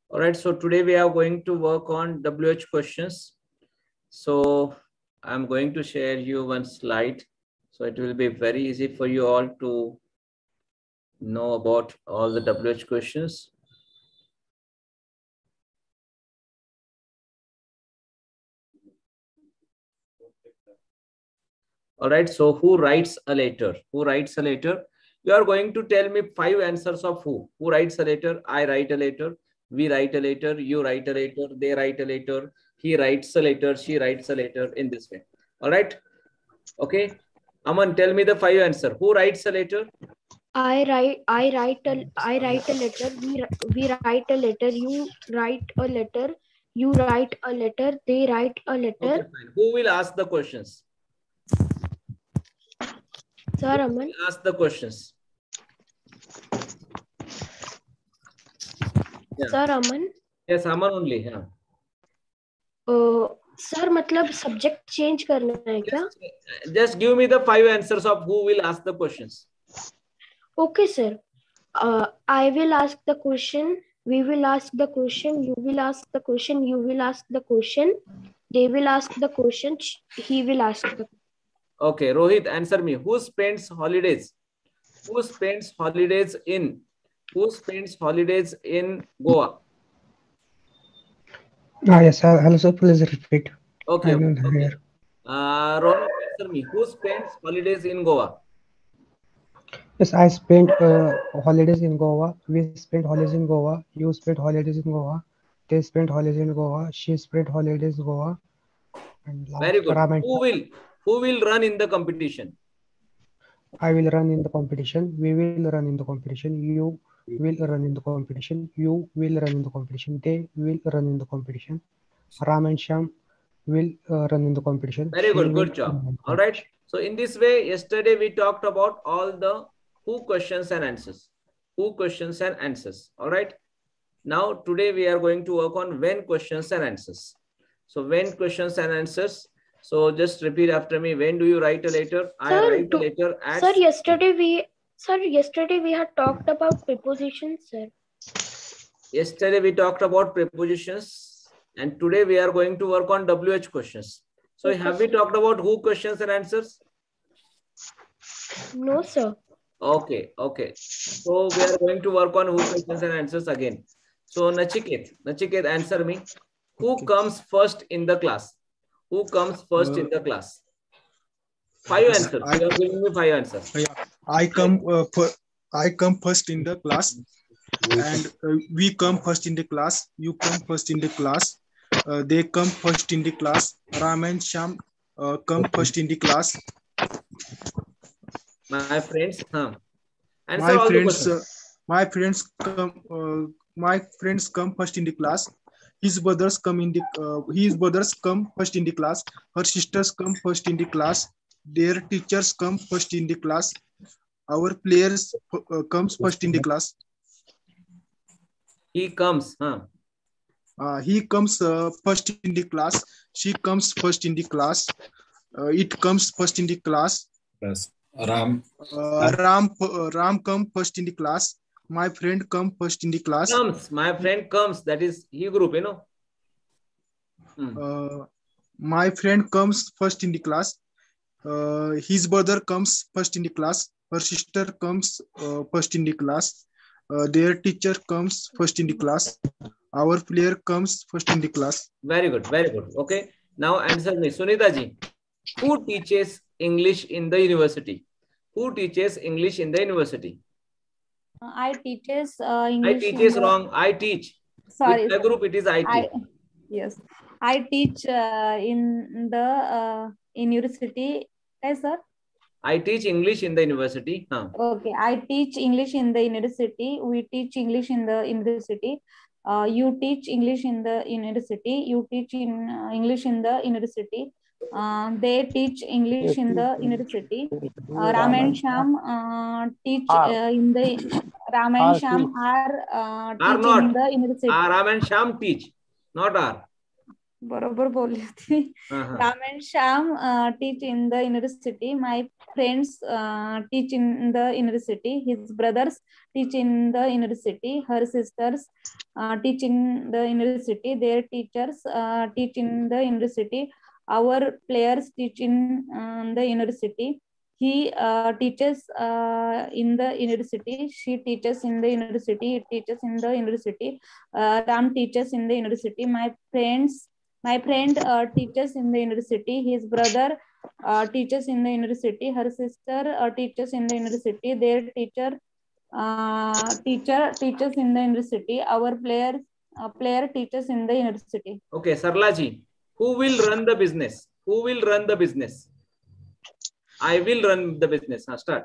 All right, so today we are going to work on WH questions. So I'm going to share you one slide. So it will be very easy for you all to know about all the WH questions. All right, so who writes a letter? Who writes a letter? You are going to tell me 5 answers of who. Who writes a letter? I write a letter. We write a letter. You write a letter. They write a letter. He writes a letter. She writes a letter, in this way. All right. Okay. Aman, tell me the 5 answer. Who writes a letter? I write a letter. We write a letter. You write a letter. You write a letter. They write a letter. Okay, fine. Who will ask the questions? Sir, Aman. Ask the questions. Yeah. Sir, Aman. Yes, Aman only. Yeah. Sir मतलब subject change करना है क्या? Just give me the 5 answers of who will ask the questions. Okay, sir. I will ask the question. We will ask the question. You will ask the question. You will ask the question. They will ask the question. He will ask the question. Okay, Rohit, answer me. Who spends holidays? Who spends holidays in? Who spends holidays in Goa? Yes, hello sir, please repeat. Okay. I don't Okay. hear. Rohit, answer me. Who spends holidays in Goa? Yes, I spent holidays in Goa. We spent holidays in Goa. You spent holidays in Goa. They spent holidays in Goa. She spent holidays in Goa. And Very last, good. Ram and Who will run in the competition? I will run in the competition. We will run in the competition. You will run in the competition. You will run in the competition. They will run in the competition. Ram and Sham will run in the competition. Very She good. will Good job. run in the All right. competition. So in this way, yesterday we talked about all the who questions and answers. Who questions and answers. All right. Now today we are going to work on when questions and answers. So when questions and answers. So just repeat after me. When do you write a letter? I write a letter at. Sir, yesterday we had talked about prepositions, sir. Yesterday we talked about prepositions, and today we are going to work on WH questions. So Okay, have we talked about who questions and answers? No, sir. Okay, okay. So we are going to work on who questions and answers again. So Nachiket, answer me. Who comes first in the class? Who comes first in the class? 5 answers. You are giving me 5 answers. I come first in the class, and we come first in the class. You come first in the class. They come first in the class. Ram and Sham come first in the class. My friends, answer My all the friends, questions. my friends come first in the class. His brothers come first in the class. Her sisters come first in the class. Their teachers come first in the class. Our players comes first in the class. He comes, He comes first in the class. She comes first in the class. It comes first in the class. Yes. Ram. Ram come first in the class. My friend come first in the class. Comes. My friend comes. That is he group, you know. My friend comes first in the class. His brother comes first in the class. Her sister comes first in the class. Their teacher comes first in the class. Our player comes first in the class. Very good. Very good. Okay. Now answer me. Sunita ji, who teaches English in the university? Who teaches English in the university? I teaches English. I teach is wrong. I teach. Sorry. With my group, it is IT. Yes. I teach in the university. Yes, sir. I teach English in the university. Okay. I teach English in the university. We teach English in the university. You teach English in the university. You teach English in the university. They teach English in the university. Ram and Sham teach in the Ram and Sham are teach in the university. Ram and Sham teach, not are. बरोबर बोली थी. Ram and Sham teach in the university. My friends teach in the university. His brothers teach in the university. Her sisters teach in the university. Their teachers teach in the university. Our players teach in the university. He teaches in the university. She teaches in the university. He teaches in the university. Ram teaches in the university. My friend teaches in the university. His brother teaches in the university. Her sister teaches in the university. Their teacher teaches in the university. Our player teaches in the university. Okay, Sarlaji, who will run the business? Who will run the business? I will run the business. Start.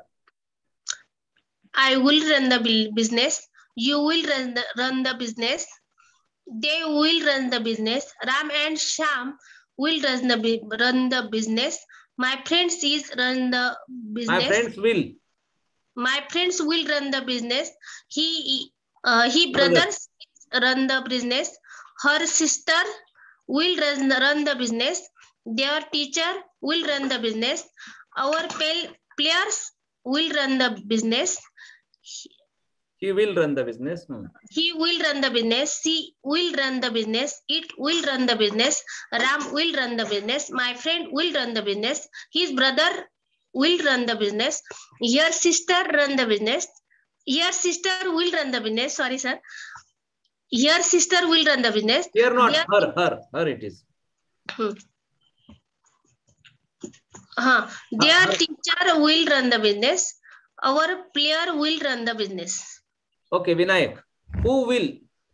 I will run the business. You will run the business. They will run the business. Ram and Sham will run the business. My friends is run the business. My friends will. My friends will run the business. He brothers run the business. Her sister will run the business. Their teacher will run the business. Our players will run the business. He will run the business. He will run the business. She will run the business. It will run the business. Ram will run the business. My friend will run the business. His brother will run the business. Your sister run the business. Your sister will run the business. Sorry, sir. Your sister will run the business. Here not her it is. Their teacher will run the business. Our player will run the business. Okay, Vinayak. Who will?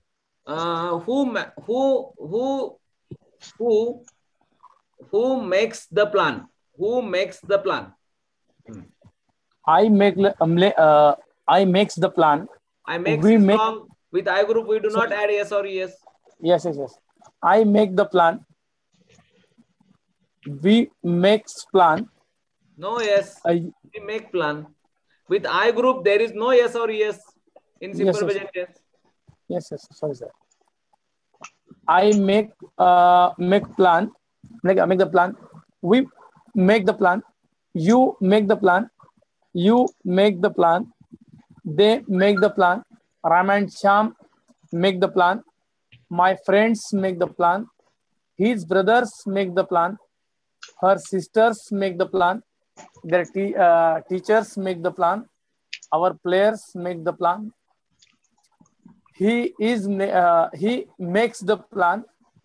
Who makes the plan? Who makes the plan? I makes the plan. I makes is wrong. With I group, we do not add yes or yes. Yes. I make the plan. We makes plan. No yes. We make plan. With I group, there is no yes or yes in simple present tense. Yes. Sorry, sir. I make plan. Make the plan. We make the plan. You make the plan. You make the plan. They make the plan. Ram and Sham make the plan. My friends make the plan. His brothers make the plan. Her sisters make the plan. Their teachers make the plan. Our players make the plan. He makes the plan.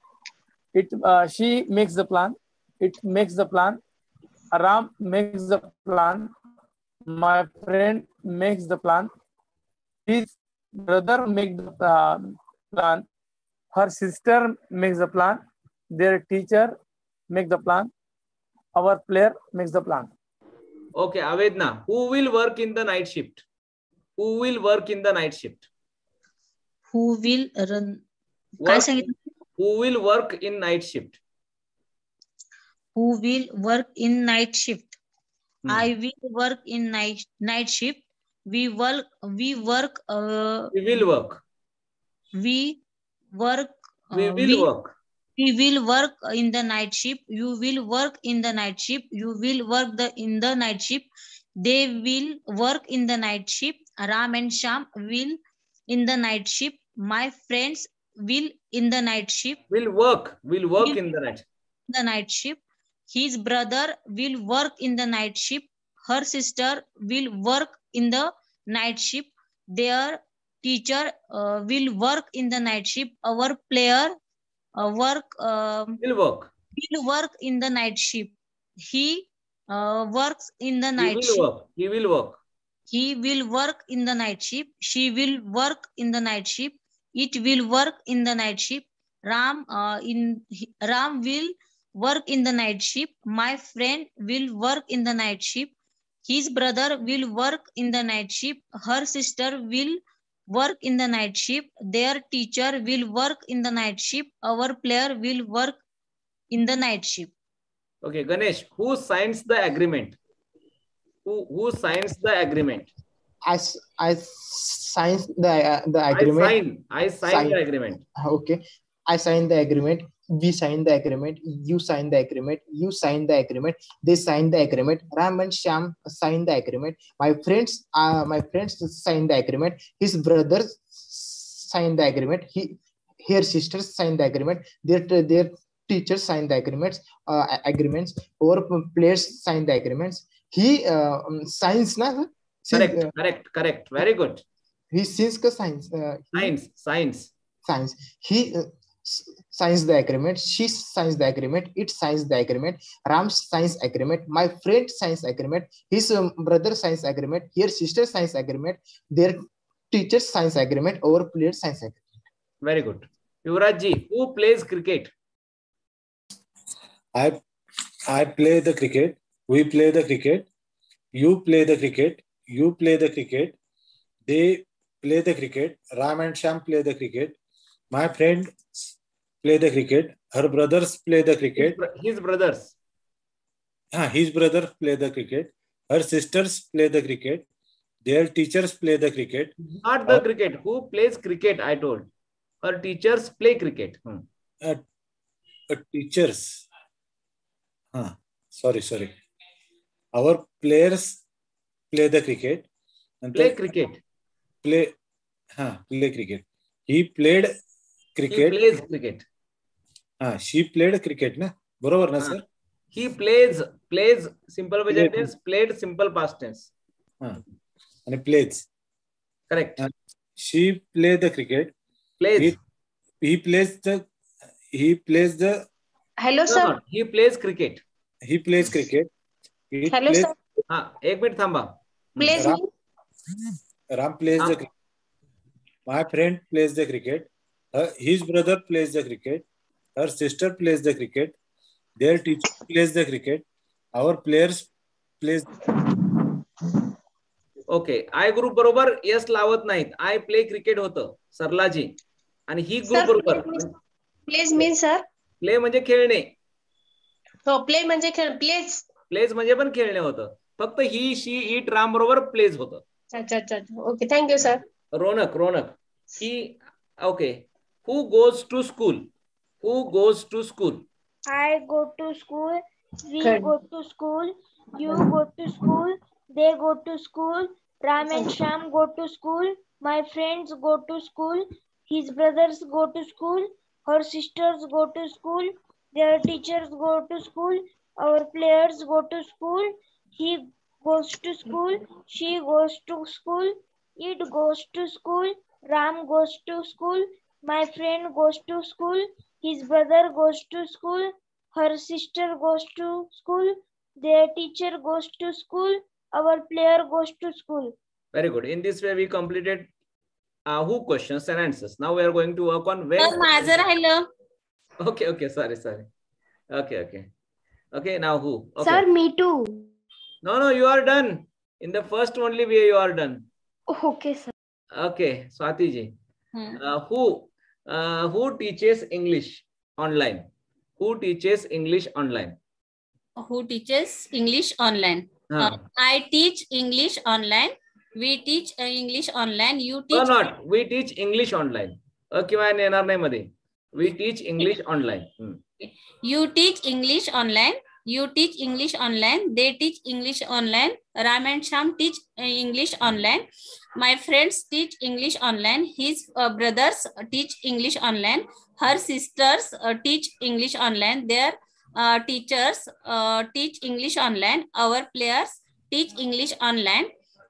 She makes the plan. It makes the plan. Ram makes the plan. My friend makes the plan. His brother makes the plan. Her sister makes the plan. Their teacher makes the plan. Our player makes the plan. Okay, Avedna, who will work in the night shift? Who will work in the night shift? Who will run? Who will work in night shift? Who will work in night shift? I will work in night shift. We will work. We will work in the night shift. You will work in the night shift. You will work in the night shift. They will work in the night shift. Ram and Sham will in the night shift. My friends will in the night shift. Will work in the night shift. His brother will work in the night shift. Her sister will work in the night shift. Their teacher will work in the night shift. Our player will work in the night shift. He works in the night shift. He will work. He will work in the night shift. She will work in the night shift. It will work in the night shift. Ram will work in the night shift. My friend will work in the night shift. His brother will work in the night shift. Her sister will work in the night shift. Their teacher will work in the night shift. Our player will work in the night shift. Okay, Ganesh, who signs the agreement? Who signs the agreement? I sign the agreement. I sign the agreement. Okay. I sign the agreement. We sign the agreement. You sign the agreement. You sign the agreement. They sign the agreement. Ram and Sham sign the agreement. My friends sign the agreement. His brothers sign the agreement. Her sisters sign the agreement. Their teachers sign the agreements. Our players sign the agreements. He signs na. Correct. Very good. He signs ka signs. Signs. He signs the agreement. She signs the agreement. It signs the agreement. Ram signs agreement. My friend signs agreement. His brother signs agreement. Her sister signs agreement. Their teacher signs agreement. Our player signs agreement. Very good. Yuvraj ji, who plays cricket? I play the cricket. We play the cricket. You play the cricket. You play the cricket. They play the cricket. Ram and Shyam play the cricket. My friends play the cricket. Her brothers play the cricket. His brothers. His brother play the cricket. Her sisters play the cricket. Their teachers play the cricket. Not the cricket. Who plays cricket? I told. Her teachers play cricket. Teachers. Sorry. Our players play the cricket. Play cricket. Play cricket. He played cricket. He plays cricket. She played cricket, na? Barabar na, sir? He plays simple present tense, played simple past tense. And plays. Correct. She played the cricket. Plays. He plays the. Hello, sir. He plays cricket. He plays cricket. Hello, sir. एक minute थांबा. Plays me. Ram plays the cricket. My friend plays the cricket. His brother plays the cricket. Her sister plays the cricket. Their teacher plays the cricket. Our players plays. Okay. I group बरोबर यस लावत नाहीत. I play cricket होतं सरलाजी. आणि ही group बरोबर. Plays means sir. Play म्हणजे खेळणे. हो प्ले म्हणजे खेळ. प्लेज म्हणजे पण खेळणे होतं. फक्त ही शी इट राम बरोबर प्लेज होतं. अच्छा. Okay thank you sir. रोनक ही okay. Who goes to school? Who goes to school? I go to school. We go to school. You go to school. They go to school. Ram and Shyam go to school. My friends go to school. His brothers go to school. Her sisters go to school. Their teachers go to school. Our players go to school. He goes to school. She goes to school. It goes to school. Ram goes to school. My friend goes to school. His brother goes to school. Her sister goes to school. Their teacher goes to school. Our player goes to school. Very good. In this way, we completed who questions and answers. Now we are going to work on when. Hello. Okay. Sorry. Okay. Now who? Okay. Sir, me too. No. You are done. In the first only way you are done. Okay, sir. Okay, Swati ji. Who teaches English online? Who teaches English online? Who teaches English online? I teach English online. We teach English online. You teach. No, not. We teach English online. We teach English online. You teach English online. You teach English online. They teach English online. Ram and Shyam teach English online. My friends teach English online. His brothers teach English online. Her sisters teach English online. Their teachers teach English online. Our players teach English online.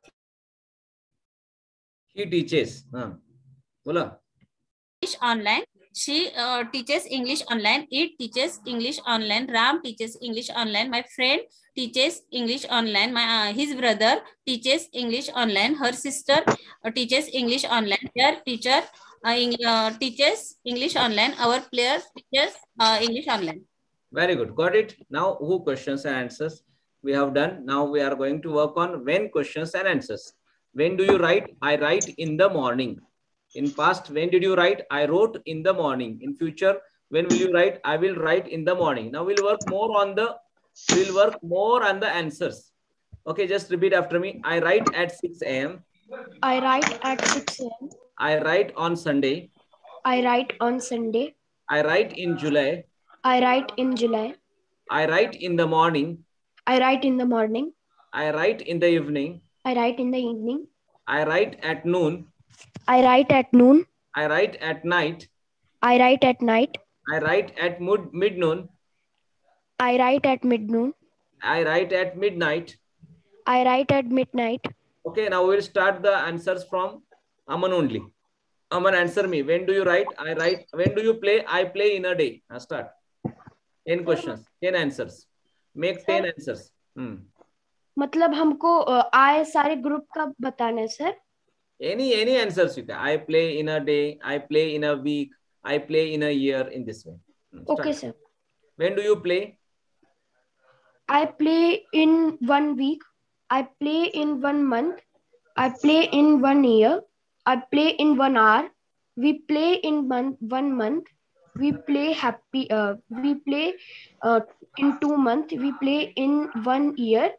He teaches. Bola. English online. She teaches English online. It teaches English online. Ram teaches English online. My friend teaches English online. His brother teaches English online. Her sister teaches English online. Their teacher teaches English online. Our player teaches English online. Very good. Got it. Now who questions and answers we have done. Now we are going to work on when questions and answers. When do you write? I write in the morning. In past, when did you write? I wrote in the morning. In future, when will you write? I will write in the morning. Now we'll work more on the answers. Okay, just repeat after me. I write at 6 a.m. I write at 6 a.m. I write on Sunday. I write on Sunday. I write in July. I write in July. I write in the morning. I write in the morning. I write in the evening. I write in the evening. I write at noon. I write at noon. I write at night. I write at night. I write at mid-noon. I write at mid-noon. I write at midnight. I write at midnight. Okay, now we'll start the answers from Aman only. Aman, answer me. When do you write? I write. When do you play? I play in a day. Now start. 10 questions, 10 answers. Make 10 answers. मतलब हमको आए सारे group का बताना है sir. Any answers you can. I play in a day. I play in a week. I play in a year. In this way. Start. Okay, sir. When do you play? I play in 1 week. I play in 1 month. I play in 1 year. I play in 1 hour. We play in 1 month. We play we play in 2 months. We play in 1 year.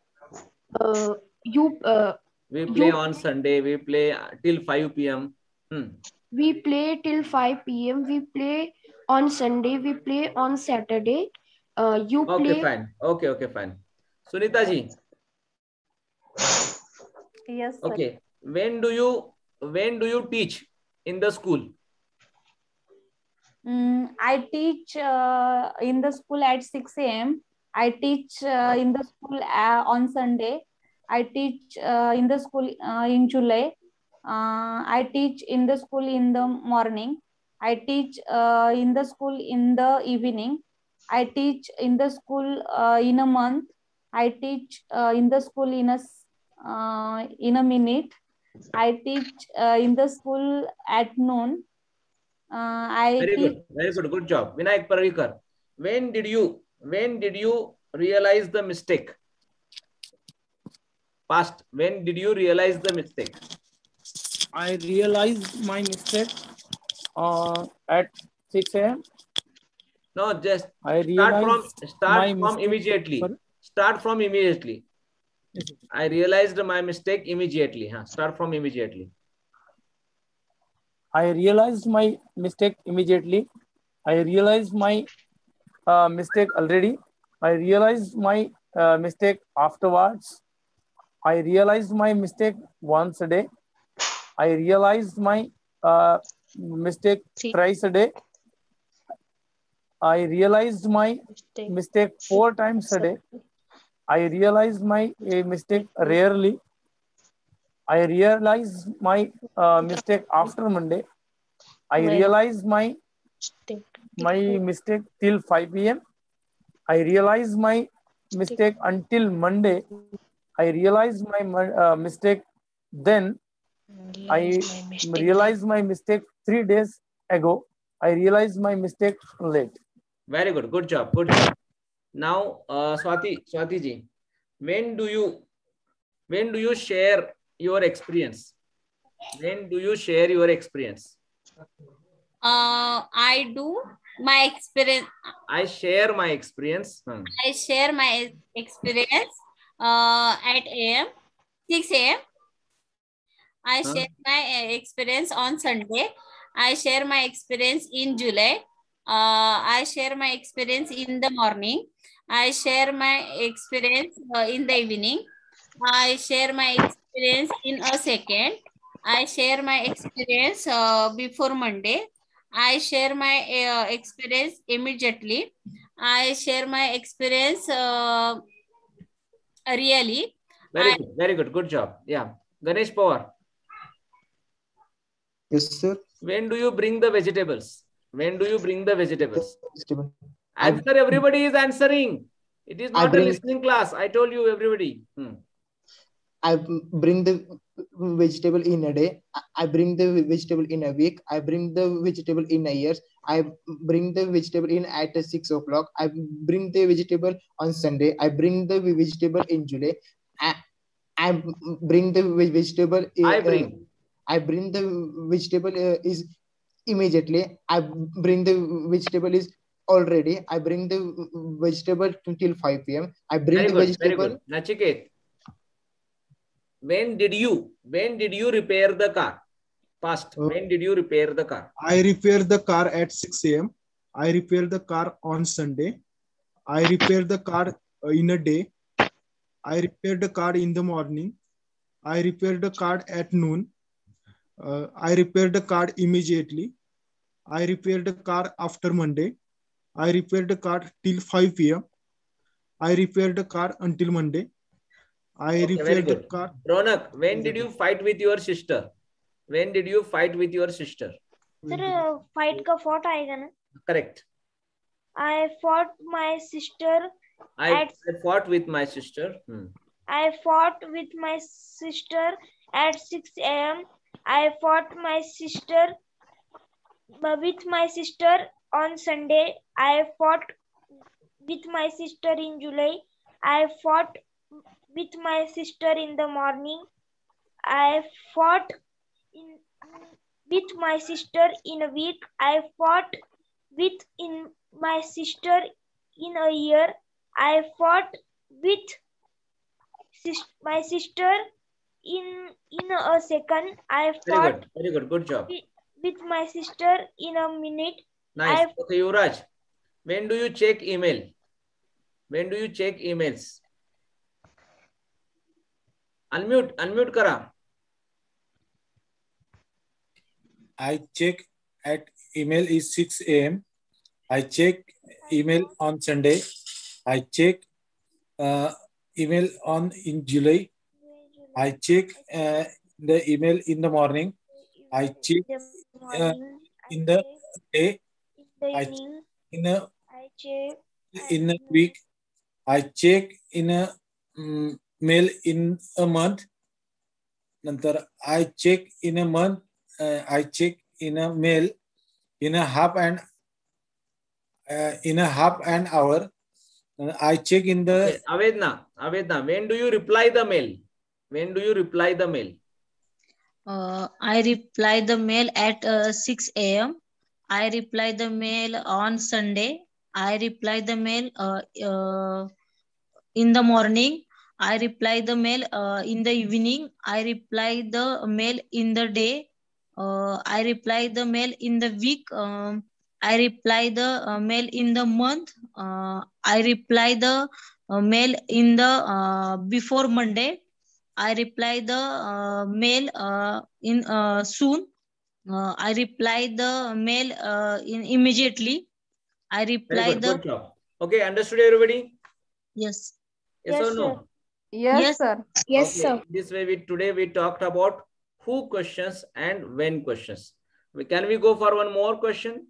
We play on Sunday. We play till 5 p.m. We play till 5 p.m. We play on Sunday. We play on Saturday. You okay, play. Fine. Okay, fine. Sunita ji. Yes, sir. Okay. When do you teach in the school? I teach in the school at 6 a.m. I teach in the school on Sunday. I teach in the school in July. I teach in the school in the morning. I teach in the school in the evening. I teach in the school in a month. I teach in the school in a minute. I teach in the school at noon. Very good. Good job. Vinayak Parikar. When did you realize the mistake? Past. When did you realize the mistake? I realized my mistake at 6 a.m. No, just I start from immediately. Sorry? Start from immediately. I realized my mistake immediately. Start from immediately. I realized my mistake immediately. I realized my mistake already. I realized my mistake afterwards. I realized my mistake once a day. I realized my mistake thrice a day. I realized my mistake 4 times a day. I realized my mistake rarely. I realized my mistake after Monday. I realized my mistake till 5 p.m. I realized my mistake until Monday. I realized my mistake then. I realized my mistake 3 days ago. I realized my mistake late. Very good. Good job. Now, Swati ji, when do you share your experience? When do you share your experience? I do my experience. I share my experience. I share my experience at 6 a.m. I share my experience on Sunday. I share my experience in July. I share my experience in the morning. I share my experience in the evening. I share my experience in a second. I share my experience before Monday. I share my experience immediately. I share my experience really. Very good. Good job. Yeah. Ganesh Pawar. Yes, sir. When do you bring the vegetables? When do you bring the vegetables? Answer, everybody is answering. It is not a listening class. I told you, everybody. I bring the vegetable in a day. I bring the vegetable in a week. I bring the vegetable in a year. I bring the vegetable in at 6 o'clock. I bring the vegetable on Sunday. I bring the vegetable in July. I bring the vegetable. I bring the vegetable is immediately. I bring the vegetable is already. I bring the vegetable until 5 p.m. I bring the vegetable. Very good. Nachiket. When did you repair the car? Past. When did you repair the car? I repair the car at 6 a.m. I repair the car on Sunday. I repair the car in a day. I repair the car in the morning. I repair the car at noon. I repaired the car immediately. I repaired the car after Monday. I repaired the car till 5 p.m. I repaired the car until Monday. I Okay, very repaired the good. car. Ronak, when did you fight with your sister? When did you fight with your sister? Sir fight का फॉट आएगा ना? Correct. I fought my sister. I fought with my sister. I fought with my sister at 6 a.m. I fought my sister with my sister on Sunday. I fought with my sister in July. I fought with my sister in the morning. I fought with my sister in a week. I fought with my sister in a year. I fought with my sister in a second. I fought Very good. Good job. with my sister in a minute. Nice. Okay, Yuvraj, when do you check email? When do you check emails? Unmute kara. I check at email is 6 a.m. I check email on Sunday. I check email in July. I check the email in the morning. I check in the day. I check in a week. I check in a mail in a month. Nantar I check in a month. I check in a mail in a half an hour. I check in the. Okay. Avedna, when do you reply the mail? When do you reply the mail? I reply the mail at 6 a.m. I reply the mail on Sunday. I reply the mail in the morning. I reply the mail in the evening. I reply the mail in the day. I reply the mail in the week. I reply the mail in the month. I reply the mail in the before Monday. I reply the mail in soon. I reply the mail in immediately. I reply the. Good job. Okay, understood everybody? Yes. Yes or no? Yes, sir. Yes, Okay. sir. This way, today we talked about who questions and when questions. Can we go for one more question?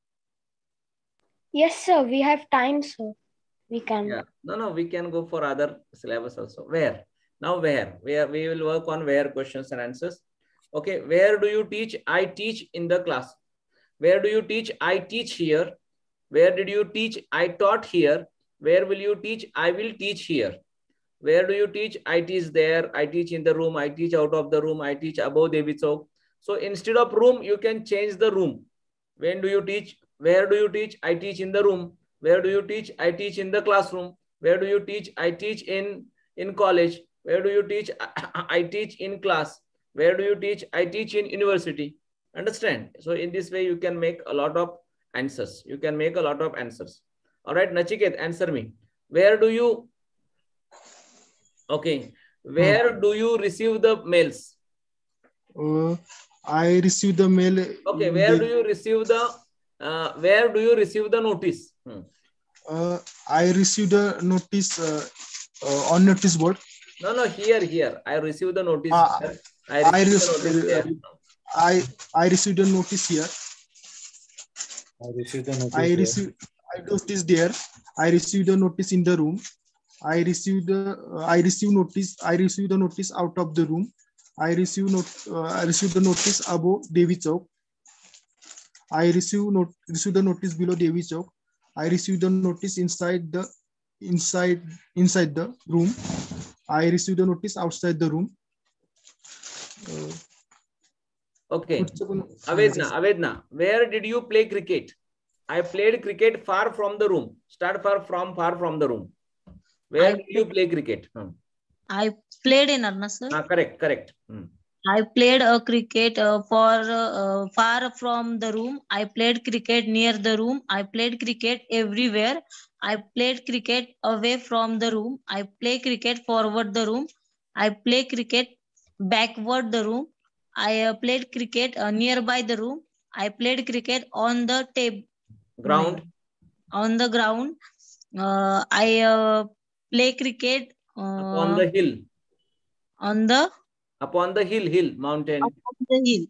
Yes, sir. We have time, sir. We can. Yeah. No, we can go for other syllabus also. Where? Now where? We will work on where questions and answers. Okay. Where do you teach? I teach in the class. Where do you teach? I teach here. Where did you teach? I taught here. Where will you teach? I will teach here. Where do you teach? I teach there. I teach in the room. I teach out of the room. I teach above Devi Chowk. So instead of room, you can change the room. When do you teach? Where do you teach? I teach in the room. Where do you teach? I teach in the classroom. Where do you teach? I teach in college. Where do you teach? I teach in class. Where do you teach? I teach in university. Understand? So in this way, you can make a lot of answers. You can make a lot of answers. All right, Nachiket, answer me. Where do you... Okay. Where do you receive the mails? I receive the mail. Okay. Where do you receive the notice? I received the notice on notice board. No. Here. I received the notice. I received the notice here. I received notice there. I received the notice in the room. I received the notice out of the room. I received the notice above Devi Chowk. I received the notice below Devi Chowk. I received the notice inside the room. I received the notice outside the room. Okay. Avedna, where did you play cricket? I played cricket far from the room. Start far from the room. Where did you play cricket? I played in Arnasar. Correct. I played cricket far from the room. I played cricket near the room. I played cricket everywhere. I played cricket away from the room. I play cricket forward the room. I play cricket backward the room. I played cricket nearby the room. I played cricket on the ground. On the ground. I play cricket upon the hill. Upon the hill, mountain. Upon the hill.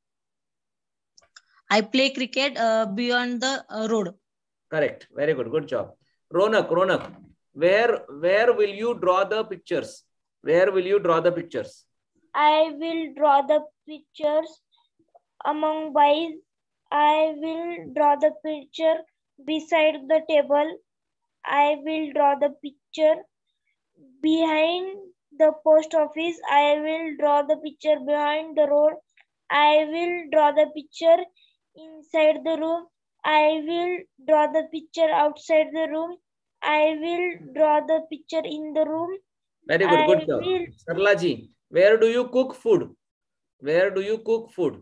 I play cricket beyond the road. Correct. Very good. Good job. Ronak, where will you draw the pictures? Where will you draw the pictures? I will draw the pictures among boys. I will draw the picture beside the table. I will draw the picture behind the post office. I will draw the picture behind the road. I will draw the picture inside the room. I will draw the picture outside the room. I will draw the picture in the room. Very good. Good job. Sarlaji, where do you cook food? Where do you cook food?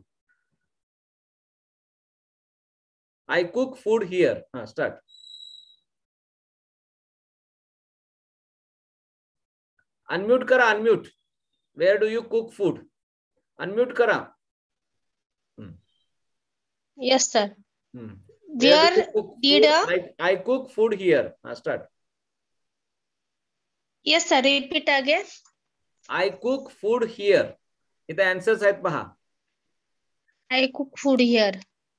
I cook food here. Start. Unmute kara, unmute. Where do you cook food? Unmute kara. Yes, sir. Where did I cook food here. Start. Yes, sir. Repeat again. I cook food here. The answers आहेत पहा. I cook food here.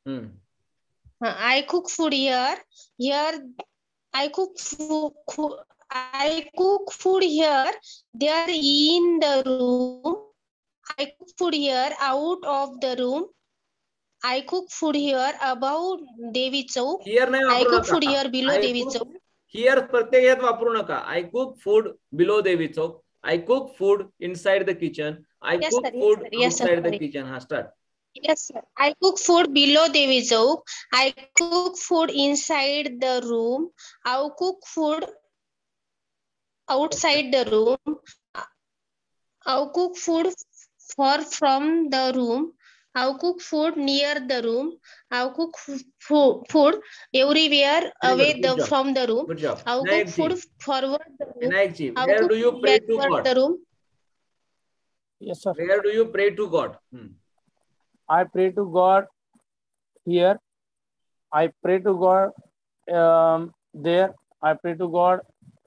I cook food here. Here, I cook food. I cook food here. There in the room. I cook food here out of the room. I cook food here above Devi Chowk. Here नाही I वापरू cook नका. food here below Devi Chowk. Here प्रत्येक यात वापरू नका. I cook food below Devi Chowk. I cook food inside the kitchen. I cook food outside the kitchen. Start. Yes, sir. I cook food below Devi Chowk. I cook food inside the room. I cook food outside the room. I cook food far from the room. I cook food near the room. I cook food everywhere away from the room. Good job. I cook food forward the room. Where do you pray to God? The room. Yes, sir. Where do you pray to God? I pray to God here. I pray to God there. I pray to God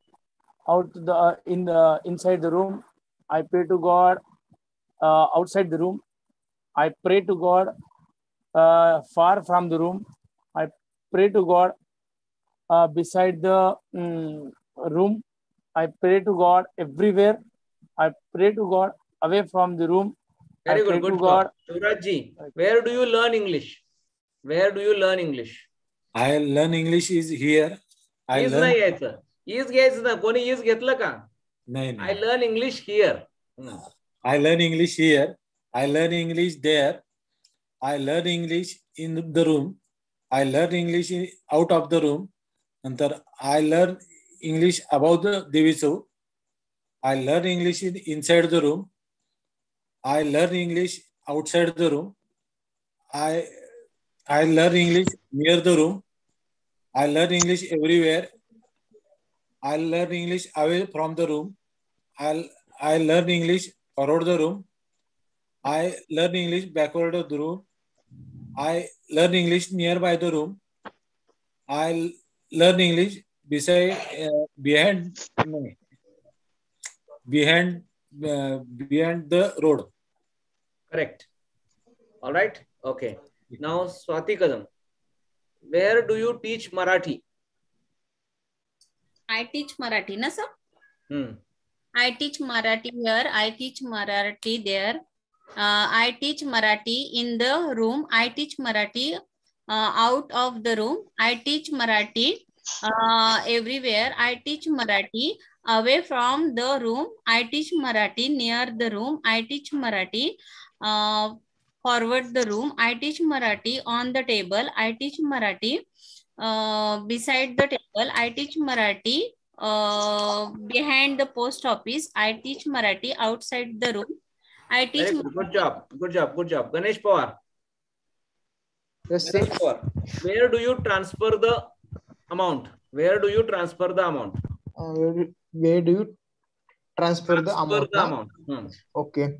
inside the room. I pray to God outside the room. I pray to God far from the room. I pray to God beside the room. I pray to God everywhere. I pray to God away from the room. Very good. Good job. Surajji, where do you learn English? Where do you learn English? I learn English is here. I Is learn. नाही यायचं. Is घ्यायचं ना. कोणी is घेतलं का? नाही. I learn English here. I learn English here. I learn English there. I learn English in the room. I learn English out of the room. Nantar I learn English about the Devi Chowk. I learn English inside the room. I learn English outside the room. I learn English near the room. I learn English everywhere. I learn English away from the room. I learn English forward the room. I learn English backward of the room. I learn English nearby the room. I learn English behind the road. Correct. All right. Okay. Now, Swati Kadam, where do you teach Marathi? I teach Marathi, na sir? I teach Marathi here. I teach Marathi there. I teach Marathi in the room. I teach Marathi out of the room. I teach Marathi everywhere. I teach Marathi away from the room. I teach Marathi near the room. I teach Marathi forward the room. I teach Marathi on the table. I teach Marathi beside the table. I teach Marathi behind the post office. I teach Marathi outside the room. I teach. Very good. Good job. Good job. Good job. Ganesh Pawar. Yes, sir. Ganesh Pawar. Where do you transfer the amount? Where do you transfer the amount? Where do you transfer the amount. Okay.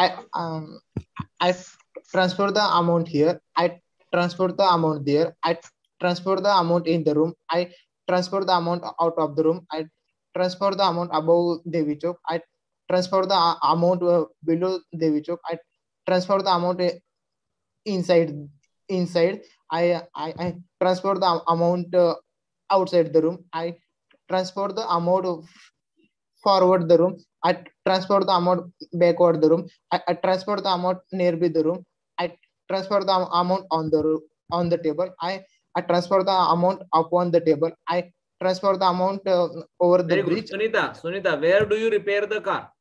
I transfer the amount here. I transfer the amount there. I transfer the amount in the room. I transfer the amount out of the room. I transfer the amount above Devi Chowk. I transfer the amount below Devi Chowk. I transfer the amount inside. I transfer the amount outside the room. I transfer the amount forward the room. I transfer the amount backward the room. I transfer the amount nearby the room. I transfer the amount on the table. I transfer the amount upon the table. I transfer the amount over the bridge. Sunita, where do you repair the car?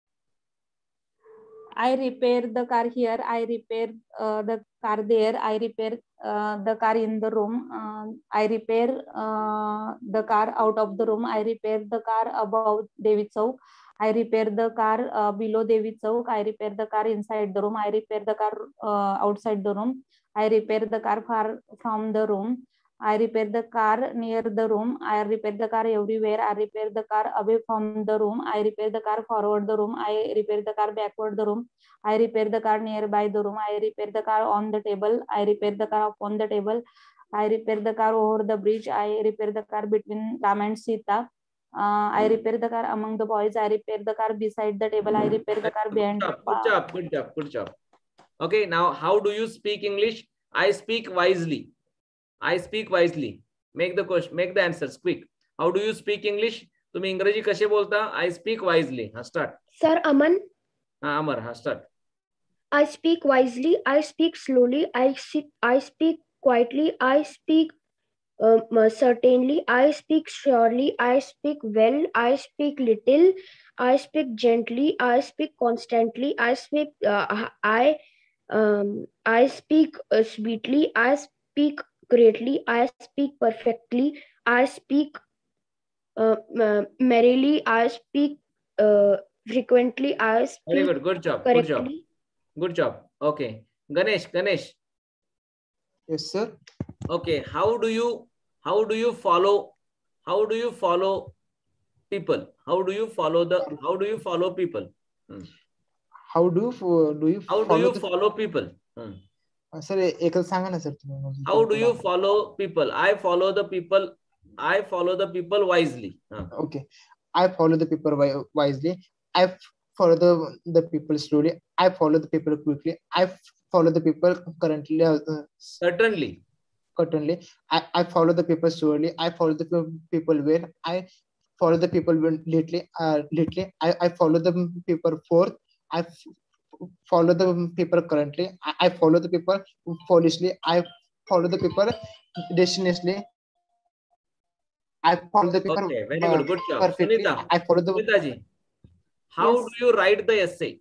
I repair the car here. I repair the car there. I repair the car in the room. I repair the car out of the room. I repair the car above Devi Chowk. I repair the car below Devi Chowk. I repair the car inside the room. I repair the car outside the room. I repair the car far from the room. I repair the car near the room. I repair the car everywhere. I repair the car away from the room. I repair the car forward the room. I repair the car backward the room. I repair the car nearby the room. I repair the car on the table. I repair the car upon the table. I repair the car over the bridge. I repair the car between Ram and Sita. I repair the car among the boys. I repair the car beside the table. I repair the car behind. Good job. Okay, now how do you speak English? I speak wisely. I speak wisely. Make the question, make the answers quick. How do you speak English? तुम्ही इंग्रजी कसे बोलता? I speak wisely. Start. Sir, Aman. Amar, start. I speak wisely. I speak slowly. I speak quietly. I speak certainly. I speak surely. I speak well. I speak little. I speak gently. I speak constantly. I speak. I speak sweetly. I speak greatly. I speak perfectly. I speak merrily. I speak frequently. I speak. Very good. Good job. Correctly. Good job. Okay. Ganesh. Yes, sir. Okay. How do you follow people? How do you follow people? How do you follow people? Sir, एकच सांगा ना sir. How do you follow people? I follow the people wisely. Okay. I follow the people wisely. I follow the people slowly. I follow the people quickly. I follow the people certainly. I follow the people slowly. I follow the people well. I follow the people little. I follow the people forth. I follow the people currently. I follow the people foolishly. I follow the people destinously. I follow the people. Okay, very good. Good job. Perfectly. Sunita, I follow the. Sunita, how do you write the essay?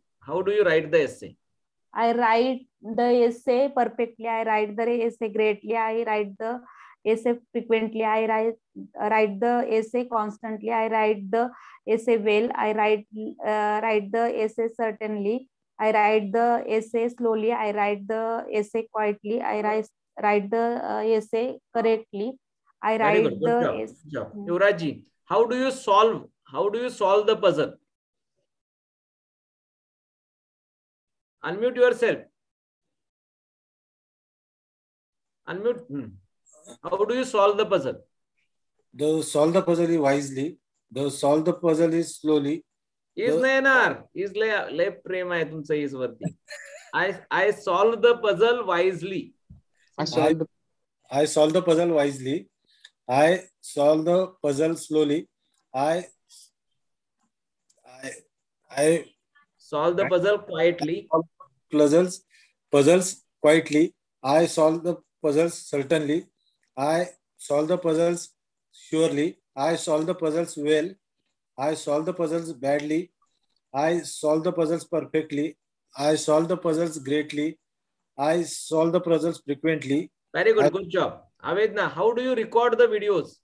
I write the essay perfectly. I write the essay greatly. I write the essay frequently. I write the essay constantly. I write the essay well. I write the essay certainly. I write the essay slowly. I write the essay quietly. I write the essay correctly. I write the essay. Good job. Yuvraji, how do you solve the puzzle? Unmute yourself. Unmute. How do you solve the puzzle? The solve the puzzle is wisely. The solve the puzzle is slowly. Is nayanar. Is lay prema hai tumse is varti. I solve the puzzle wisely. I solve the puzzle wisely. I solve the puzzle slowly. I solve the puzzle quietly. Puzzles quietly. I solve the puzzles certainly. I solve the puzzles surely. I solve the puzzles well. I solve the puzzles badly. I solve the puzzles perfectly. I solve the puzzles greatly. I solve the puzzles frequently. Very good. Good job. Avedna, how do you record the videos?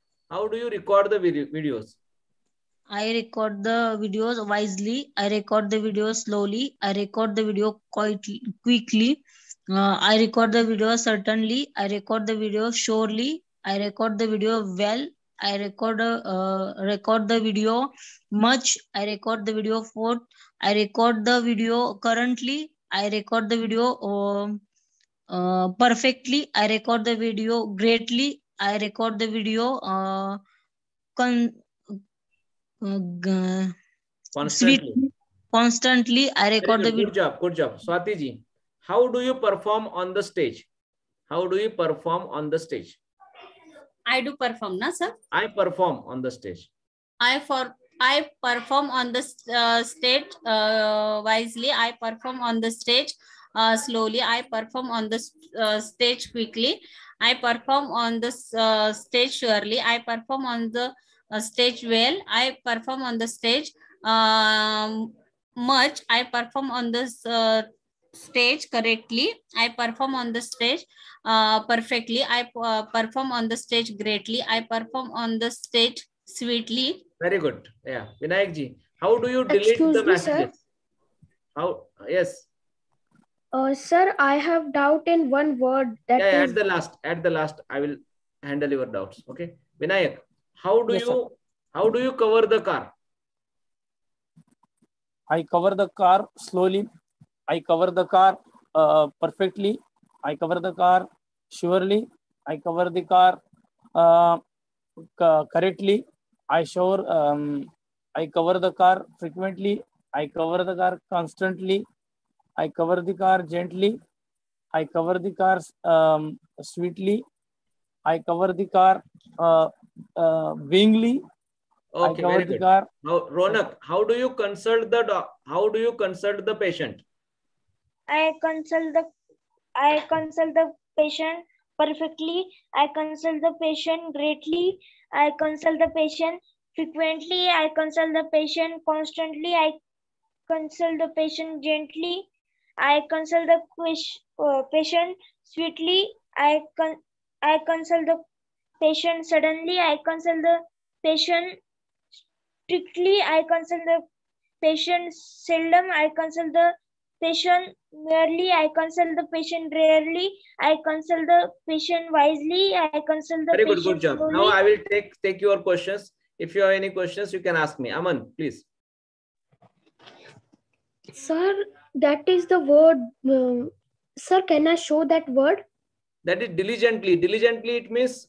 I record the videos wisely. I record the video slowly. I record the video quickly. I record the video certainly. I record the video surely. I record the video well. I record the video. Much, I record the video. For, I record the video currently. I record the video perfectly. I record the video greatly. I record the video constantly. Constantly. I record the video. Good job. Good job. Swati ji, how do you perform on the stage? How do you perform on the stage? I do perform, na sir? I perform on the stage. I perform on the stage wisely. I perform on the stage slowly. I perform on the stage quickly. I perform on the stage surely. I perform on the stage well. I perform on the stage much. I perform on the stage correctly. I perform on the stage perfectly. I perform on the stage greatly. I perform on the stage sweetly. Very good. Yeah, Vinayak ji, how do you delete Excuse the me, sir. messages? How? Yes. Sir, I have doubt in one word. That Yeah, is at the last, I will handle your doubts. Okay, Vinayak, how do Yes, you cover the car? I cover the car slowly. I cover the car perfectly. I cover the car surely. I cover the car correctly. I cover the car frequently. I cover the car constantly. I cover the car gently. I cover the car sweetly. I cover the car wingly. Okay, very good. Now, Ronak, how do you consult the patient? I consult the patient perfectly. I consult the patient greatly. I consult the patient frequently. I consult the patient constantly. I consult the patient gently. I consult the patient sweetly. I consult the patient suddenly. I consult the patient strictly. I consult the patient seldom. I consult the patient merely. I consult the patient rarely. I consult the patient wisely. I consult the Very good, patient good job. slowly. Now I will take your questions. If you have any questions, you can ask me. Aman, please. Sir, that is the word. Sir, can I show that word? That is diligently. Diligently, it means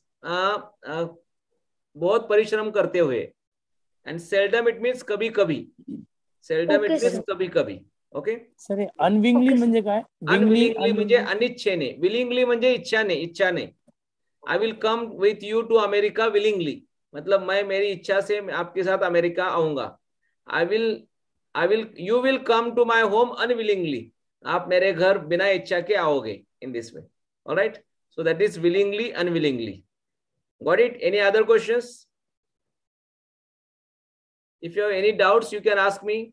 बहुत परिश्रम करते हुए. And seldom, it means कभी कभी. Seldom, Okay, it means sir. कभी कभी. Okay? Sir अनविंगली म्हणजे काय? Unwillingly म्हणजे अनिच्छेने. Willingly म्हणजे इच्छाने, इच्छाने. I will come with you to America willingly. मतलब मैं मेरी इच्छा से आपके साथ अमेरिका आऊंगा. You will come to my home unwillingly. आप मेरे घर बिना इच्छा के आओगे. In this way. All right? So that is willingly, unwillingly. Got it? Any other questions? If you have any doubts, you can ask me.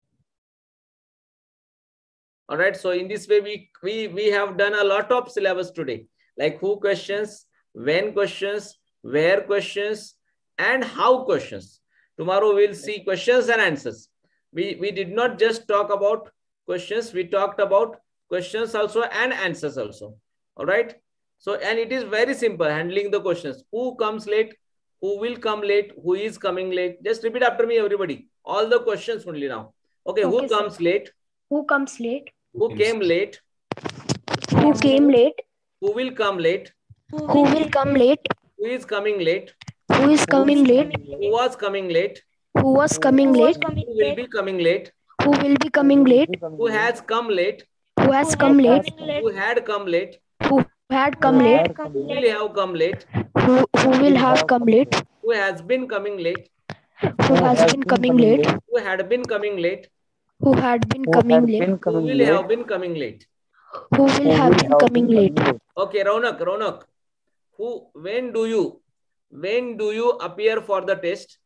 All right. So in this way, we have done a lot of syllabus today, like who questions, when questions, where questions, and how questions. Tomorrow we'll see questions and answers. We did not just talk about questions. We talked about questions also and answers also. All right. So, and it is very simple handling the questions. Who comes late? Who will come late? Who is coming late? Just repeat after me, everybody. All the questions only now. Okay. Okay, Who comes late? Who comes late? Who came late? Who came late? Who will come late? Who will come late? Who is coming late? Who is coming late? Who was coming late? Who was coming late? Who will be coming late? Who will be coming late? Who has come late? Who has come late? Who had come late? Who had come late? Who will have come late? Who will have come late? Who has been coming late? Who has been coming late? Who had been coming late? Who had been coming late? Who will have been coming late? Who will have been coming late? Okay, Ronak. When do you appear for the test?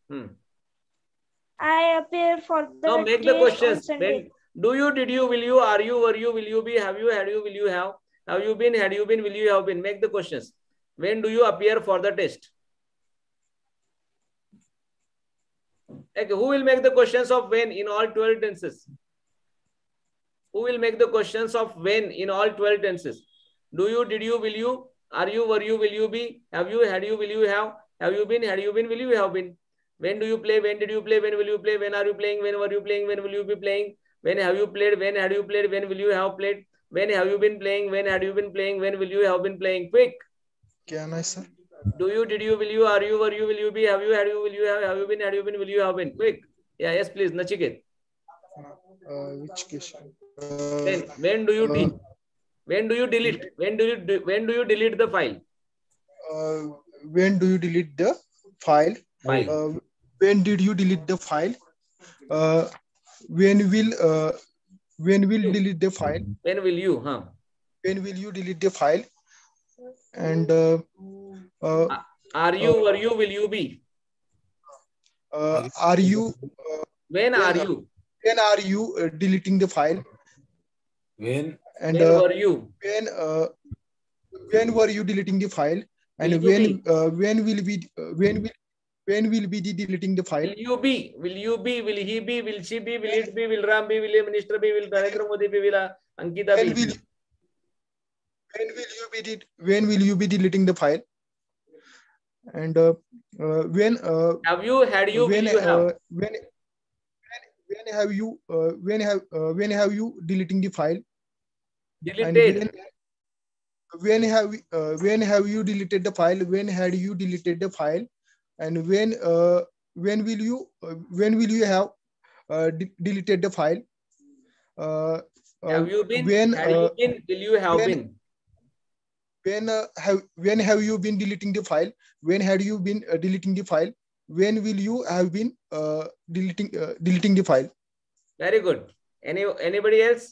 I appear for the Now make the test questions. on Sunday. When do you, did you, will you, are you, were you, will you be, have you, had you, will you have? Have you been, had you been, will you have been? Make the questions. When do you appear for the test? Okay, who will make the questions of when in all 12 tenses? Who will make the questions of when in all 12 tenses? Do you, did you, will you, are you, were you, will you be, have you, had you, will you have, Have you been? Had you been? Will you have been? When do you play? When did you play? When will you play? When are you playing? When were you playing? When will you be playing? When have you played? When had you played? When will you have played? When have you been playing? When had you been playing? When will you have been playing? Quick. Can I, sir? Do you? Did you? Will you? Are you? Were you? Will you be? Have you? Had you? Will you have? Have you been? Had you been? Will you have been? Quick. Yeah. Yes, please. Nachiket. Which question? When do you teach? When do you delete? When do you delete the file? When do you delete the file? When did you delete the file? When will delete the file? When will you? Huh? When will you delete the file? And are you? Were you? Will you be? Are you? When are you? When are you deleting the file? When? And when were you? When were you deleting the file? And when will be the deleting the file? Will you be? Will you be? Will he be? Will she be? Will it be? Will Ram be? Will a minister be? Will Narendra Modi be? Will Ankita be? When will you be deleting the file? And when have you? Had you? When will you have? When have you deleting the file? Deleted. And when have you deleted the file? When had you deleted the file? And when will you have deleted the file? Have you been? When had you been? Will you have been? When have you been deleting the file? When had you been deleting the file? When will you have been deleting the file? Very good. Anybody else?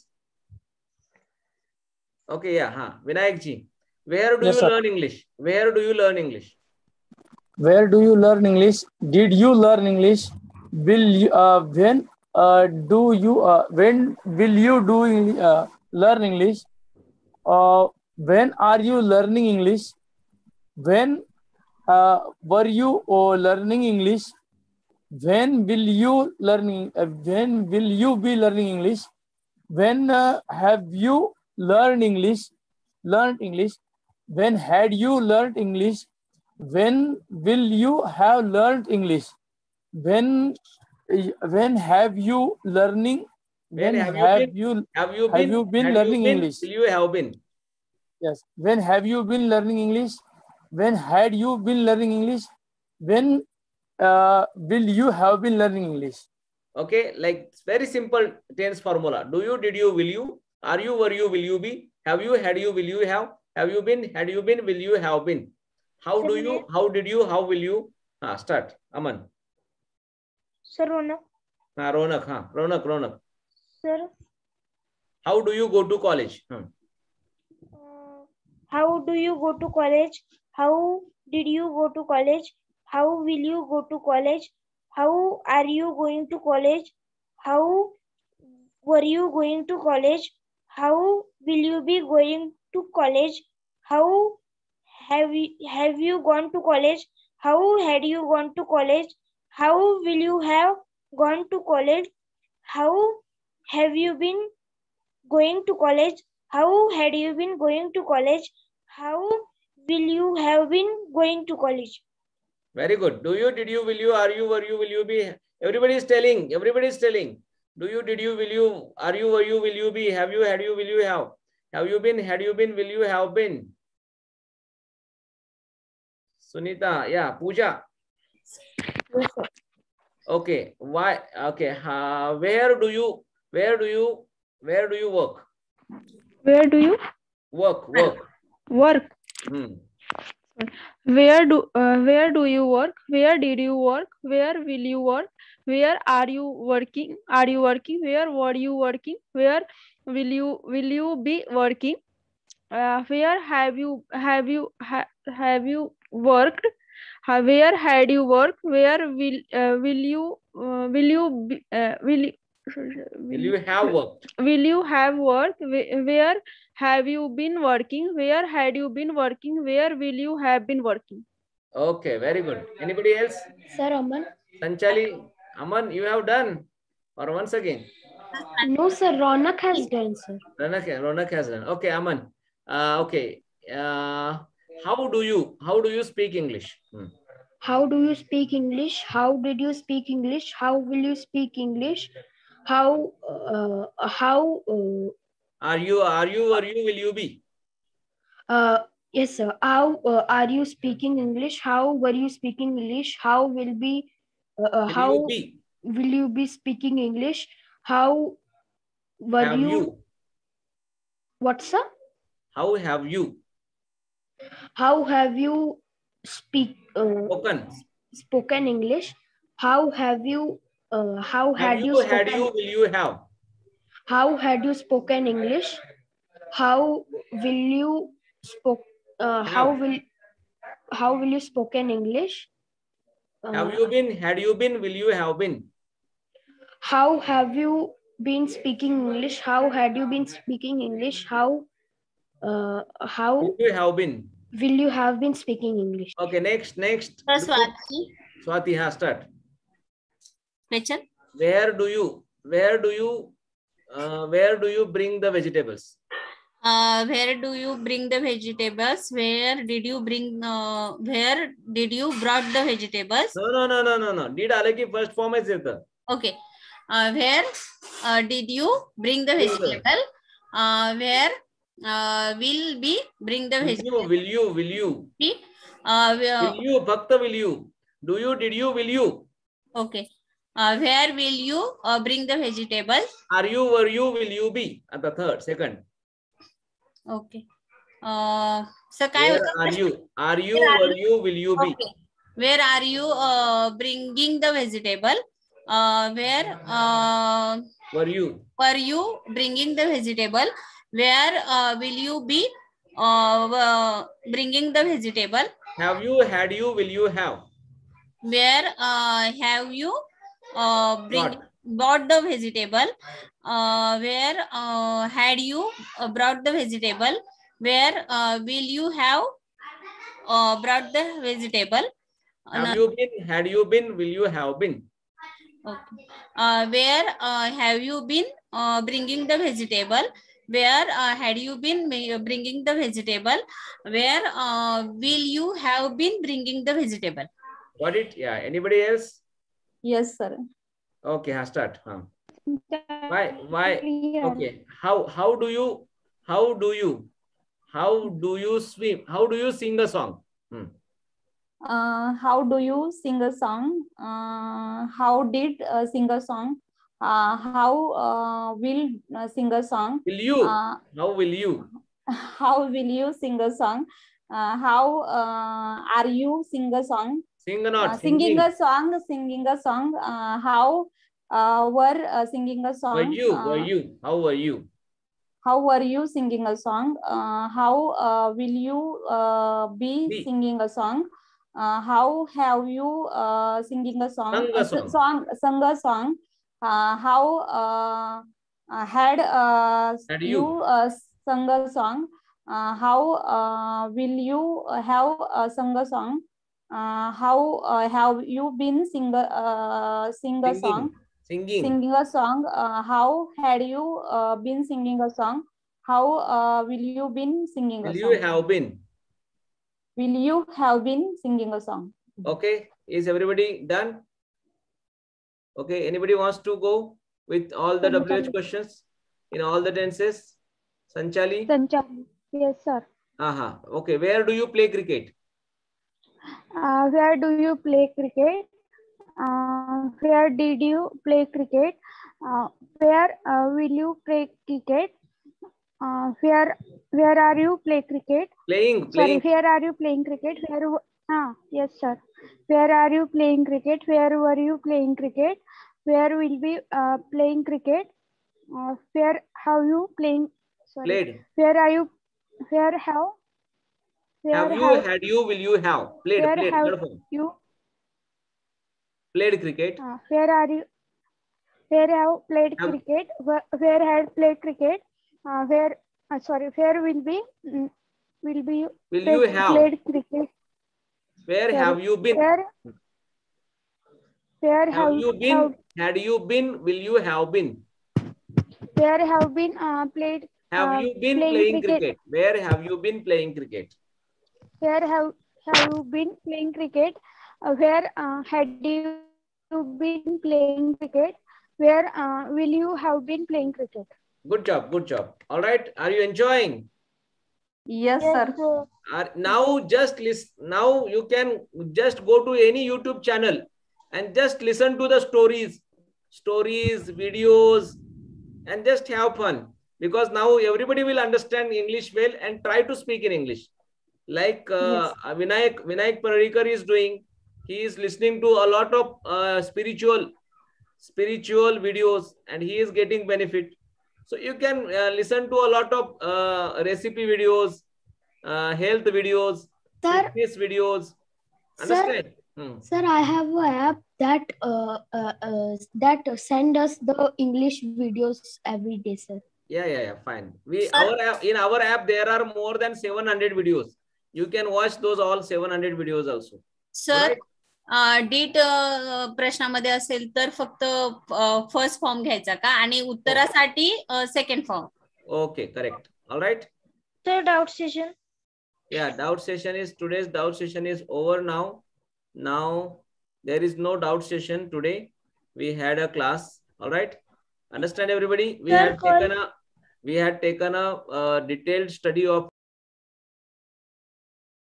Okay, yeah. Huh. Vinayak ji, where do you learn English? Where do you learn English? Where do you learn English? Did you learn English? Will you? When do you? When will you do learn English? When are you learning English? When were you learning English? When will you learning? When will you be learning English? When have you learned English? Learned English? When had you learned English? When will you have learned English? When have you learning? When have you been learning English? Will you have been? Yes. When have you been learning English? When had you been learning English? When will you have been learning English? Okay, like very simple tense formula. Do you, did you, will you? Are you, were you, will you be? Have you, had you, will you have? Have you been, had you been, will you have been? How do you, how did you, how will you? Start. Aman. Sir, Ronak. Ronak, Ronak. Sir. How do you go to college? How do you go to college? How did you go to college? How will you go to college? How are you going to college? How were you going to college? How will you be going to college? How have you gone to college? How had you gone to college? How will you have gone to college? How have you been going to college? How had you been going to college? How will you have been going to college? Very good. Do you, did you, will you, are you, were you, will you be? Everybody is telling. Everybody is telling. Do you, did you, will you, are you, were you, will you be? Have you, had you, will you have? Have you been, had you been, will you have been? Sunita, yeah, Pooja. Yes, sir. Okay, why? Okay, where do you work? Where do you work? Work. Where do you work? Where did you work? Where will you work? Where are you working? Are you working? Where were you working? Where will you be working? Where have you worked? Where had you worked? Where will you have worked? Will you have worked? Where have you been working? Where had you been working? Where will you have been working? Okay, very good. Anybody else? Sir, Aman. Sanchali, Aman, you have done? Or once again? No, sir. Ronak has done, sir. Ronak has done. Okay, Aman. Okay. How do you speak English? How do you speak English? How did you speak English? How will you speak English? How Are you, were you, will you be? yes, sir. How are you speaking English? How were you speaking English? How will be how you be? will you be speaking English? How were Have you? What, sir? How have you? How have you spoken English? How have you how Have had you, you had spoken you, will you have? How had you spoken English? How will you spoke how will you spoken English? Have you been, had you been, will you have been? How have you been speaking English? How had you been speaking English? How Will you have been? will you have been speaking English? Okay, next. Swati has start. Rachel. Where do you bring the vegetables? Where do you bring the vegetables? Where did you bring? Where did you brought the vegetables? No. Did आले की first form is it? Okay. Where did you bring the vegetable? Where will be bring the vegetable? Will you? Will you? Bhakta, will you? Do you? Did you? Will you? Okay. Where will you bring the vegetable? Are you? Were you? Will you be? At the second. Okay. So where are you? Are you? Were you? Will you be? Okay. Where are you bringing the vegetable? Where were you? Were you bringing the vegetable? Where will you be bringing the vegetable? Have you? Had you? Will you have? Where have you bought the vegetable? Where had you brought the vegetable? Where will you have brought the vegetable? Have you been? Had you been? Will you have been? Okay. Where have you been bringing the vegetable? Where had you been bringing the vegetable? Where will you have been bringing the vegetable? Got it? Yeah. Anybody else? Yes, sir. Okay, I'll start. Why? Okay. How do you swim? How do you sing a song? How do you sing a song? How did sing a song? How will sing a song? Will you? How will you? How will you sing a song? How are you sing a song? Sing or not? Singing a song. How were singing a song? Were you? How were you? How were you singing a song? How will you be singing a song? How have you singing a song? Sung a song. How had you sung a song? How will you have sung a song? How have you been sing a song? Singing a song. How had you been singing a song? How will you been singing a song? Will you have been? Will you have been singing a song? Okay. Is everybody done? Okay. Anybody wants to go with all the WH questions in all the tenses? Sanchali? Yes, sir. Okay. Where do you play cricket? Where do you play cricket? Where did you play cricket? Where will you play cricket? Where are you play cricket? Playing. Sorry, where are you playing cricket? Yes, sir. Where are you playing cricket? Where were you playing cricket? Where will be playing cricket? Where have you playing? Sorry. Played. Where are you? Where have? Have you? Had you? Will you have? Played. Where played. have you? Played cricket. Where are you? Where have played cricket? Where had played cricket? Where? Sorry. Where will be? Will you have played cricket? Where have you been? Where have you been? Had you been? Will you have been? Where have been played? Have you been playing cricket? Where have you been playing cricket? Where have you been playing cricket? Where had you been playing cricket? Where will you have been playing cricket? Good job. Good job. All right. Are you enjoying? Yes, Yes, sir. sir. Now just listen. Now you can just go to any YouTube channel and just listen to the stories, videos, and just have fun. Because now everybody will understand English well and try to speak in English. Like Vinayak Parikar is doing. He is listening to a lot of spiritual videos and he is getting benefit. So you can listen to a lot of recipe videos, health videos, Sir, fitness videos. Understand? Sir, I have an app that send us the English videos every day, sir. Yeah, fine. In our app there are more than 700 videos. You can watch those all 700 videos also. Sir डीट प्रश्नामध्ये असेल तर फक्त first form घ्यायचा का आणि उत्तरासाठी second form. Okay, correct. All right. Sir, doubt session. Yeah, today's doubt session is over now. Now there is no doubt session today. We had a class. All right. Understand everybody? We had taken a detailed study of